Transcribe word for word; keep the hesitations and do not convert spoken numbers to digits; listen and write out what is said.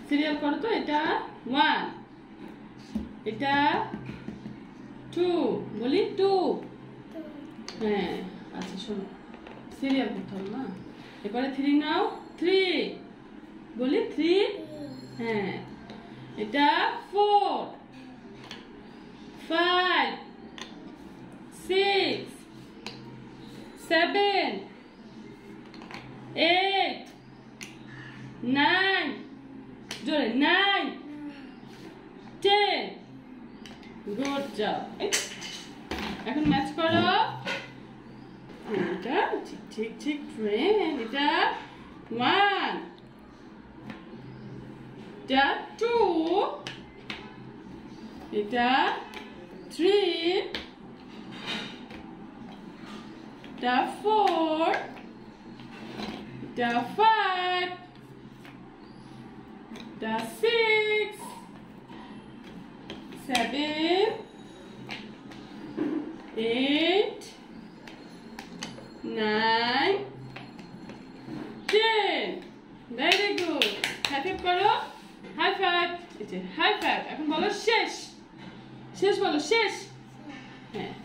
Serial করো তো। এটা ওয়ান, এটা টু, বলি টু। হ্যাঁ আচ্ছা শোনো, সিরিয়াল করতে হবে না। এরপরে থ্রি নাও, থ্রি, বলি থ্রি। হ্যাঁ এটা four, five, six, seven, eight, nine, জোরে নাইন, টেন। Good job. এখন ম্যাচ করো। এটা ঠিক ঠিক ঠিক ট্রেন। এটা ওয়ান, এটা টু, এটা থ্রি, এটা ফোর, এটা ফাইভ, এটা six, seven, eight, nine, ten. Very good. High five করো। High five. এই যে high five। এখন বলো শেষ। শেষ বলো শেষ। হ্যাঁ